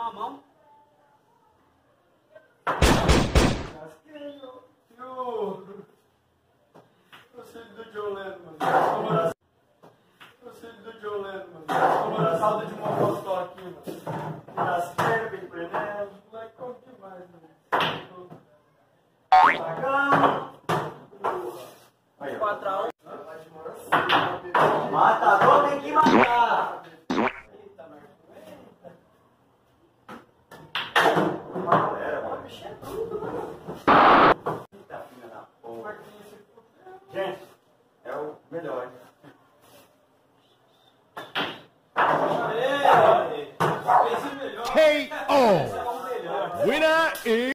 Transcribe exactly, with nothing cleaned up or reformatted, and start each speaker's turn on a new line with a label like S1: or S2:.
S1: a mão.
S2: Casquinho. E o... O filho do John Lennon, mano. O filho do John Lennon, mano. Tomando salda de uma postó aqui, mano. Nas pernas, bem prendendo. O moleque come demais, mano. Pagando. Aí, ó. quatro a um. Matador tem que matar. Eita, Marcos. Eita. Galera, mano. Bicho é tudo, mano. Eita, filha da porra. Gente, é o melhor, hein?
S1: Aê! Fez o melhor.
S3: K O Winner is